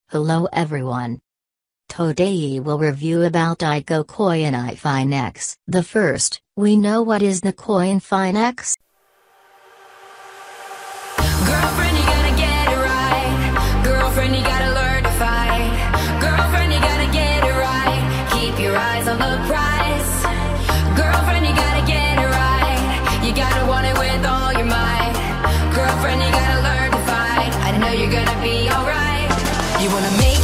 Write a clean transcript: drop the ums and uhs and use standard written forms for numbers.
Hello everyone. Today we'll review about ICO Coinifinex. The first, we know what is the Coinifinex? Girlfriend, you gotta get it right. Girlfriend, you gotta learn to fight. Girlfriend, you gotta get it right. Keep your eyes on the prize. Girlfriend, you gotta get it right. You gotta want it with all your might. Girlfriend, you gotta learn to fight. I know you're gonna be alright. You wanna make